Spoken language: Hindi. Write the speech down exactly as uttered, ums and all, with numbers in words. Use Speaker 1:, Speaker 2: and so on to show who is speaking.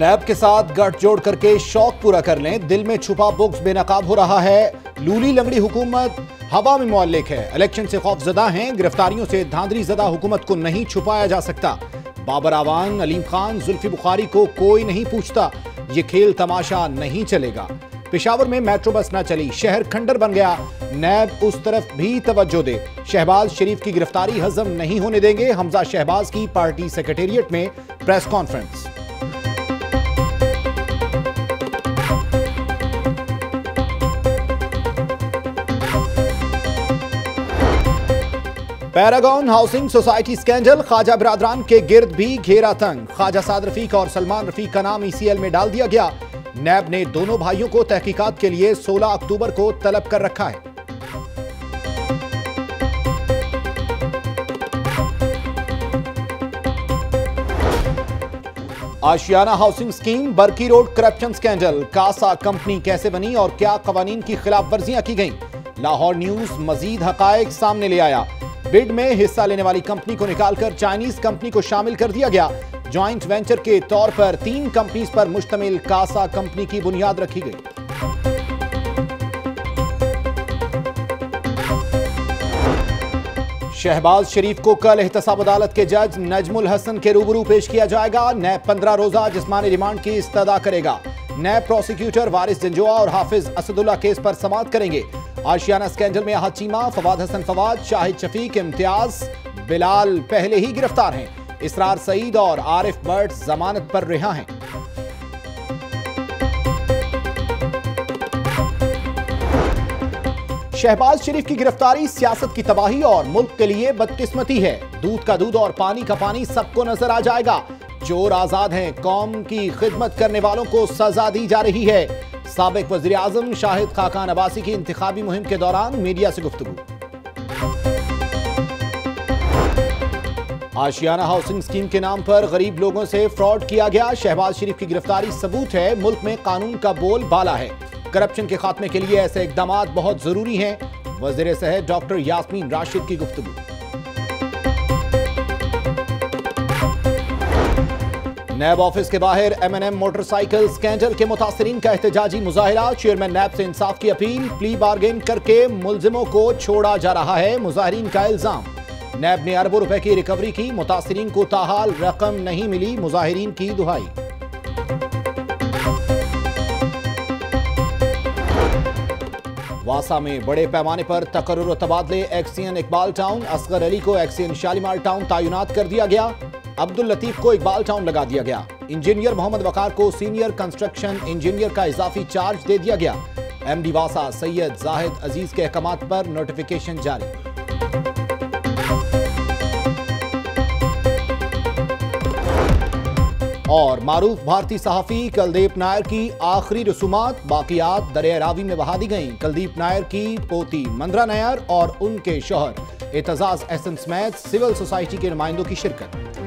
Speaker 1: नैब के साथ गठजोड़ करके शौक पूरा कर लें, दिल में छुपा बुग्ज बेनकाब हो रहा है। लूली लंगड़ी हुकूमत हवा में मुअल्लिक है, इलेक्शन से खौफजदा हैं, गिरफ्तारियों से धांधली ज़दा हुकूमत को नहीं छुपाया जा सकता। बाबर आवान, अलीम खान, जुल्फी बुखारी को कोई नहीं पूछता, ये खेल तमाशा नहीं चलेगा। पेशावर में मेट्रो बस न चली, शहर खंडर बन गया, नैब उस तरफ भी तवज्जो दे। शहबाज शरीफ की गिरफ्तारी हजम नहीं होने देंगे, हमजा शहबाज की पार्टी सेक्रेटेरिएट में press conference. Paragon housing society scandal, Khawaja बिरादरान के गिर्द भी घेरा तंग। ख्वाजा साद रफीक और सलमान रफीक का नाम ईसीएल में डाल दिया गया। नैब ने दोनों भाइयों को तहकीकात के लिए सोलह अक्टूबर को तलब कर रखा है। Ashiana housing scheme, Barki road corruption scandal, Kasa company कैसे बनी और क्या कवानीन की खिलाफ वर्जियां की गईं। लाहौर न्यूज मजीद हकायक सामने ले आया। बिड में हिस्सा लेने वाली कंपनी को निकालकर चाइनीज कंपनी को शामिल कर दिया गया। जॉइंट वेंचर के तौर पर तीन कंपनीज पर मुश्तमिल कासा कंपनी की बुनियाद रखी गई। शहबाज शरीफ को कल एहतसाब अदालत के जज नजमुल हसन के रूबरू पेश किया जाएगा। नैब पंद्रह रोजा जिस्मानी रिमांड की इस्तदा करेगा। नैब प्रोसिक्यूटर वारिस जंजुआ और हाफिज असदुल्ला केस पर समाअत करेंगे। आशियाना स्कैंडल में अहद चीमा, फवाद हसन फवाद, शाहिद शफीक, इम्तियाज बिलाल पहले ही गिरफ्तार हैं। इसरार सईद और आरिफ बट जमानत पर रिहा हैं। शहबाज शरीफ की गिरफ्तारी सियासत की तबाही और मुल्क के लिए बदकिस्मती है। दूध का दूध और पानी का पानी सबको नजर आ जाएगा। चोर आजाद हैं, कौम की खिदमत करने वालों को सजा दी जा रही है। साबिक वज़ीर आज़म शाहिद खाकान अब्बासी की इंतखाबी मुहिम के दौरान मीडिया से गुफ्तगू। आशियाना हाउसिंग स्कीम के नाम पर गरीब लोगों से फ्रॉड किया गया। शहबाज शरीफ की गिरफ्तारी सबूत है, मुल्क में कानून का बोल बाला है। करप्शन के खात्मे के लिए ऐसे इकदामात बहुत जरूरी हैं। वज़ीर सेहत डॉक्टर यास्मीन राशिद की गुफ्तगू। नैब ऑफिस के बाहर M N M motorcycle scandal के मुतासिरीन का एहतजाजी मुजाहिरा। चेयरमैन नैब से इंसाफ की अपील, प्ली बार्गेन करके मुलजिमों को छोड़ा जा रहा है, मुजाहिरीन का इल्जाम। नैब ने अरबों रुपए की रिकवरी की, मुतासिरीन को ताहाल रकम नहीं मिली, मुजाहिरीन की दुहाई। वासा में बड़े पैमाने पर तकर्रुर व तबादले, एक्सियन इकबाल टाउन, असगर अली को एक्सियन शालीमार टाउन तैनात कर दिया गया। अब्दुल लतीफ को इकबाल टाउन लगा दिया गया। इंजीनियर मोहम्मद वकार को सीनियर कंस्ट्रक्शन इंजीनियर का इजाफी चार्ज दे दिया गया। एमडी वासा सैयद जाहिद अजीज के अहकामात पर नोटिफिकेशन जारी। और मारूफ भारतीय सहाफी कुलदीप नायर की आखिरी रसूमात, बाकियात दरिया रावी में बहा दी गईं। कुलदीप नायर की पोती मंदरा नायर और उनके शौहर एतजाज एहसन समेत सिविल सोसाइटी के नुमाइंदों की शिरकत।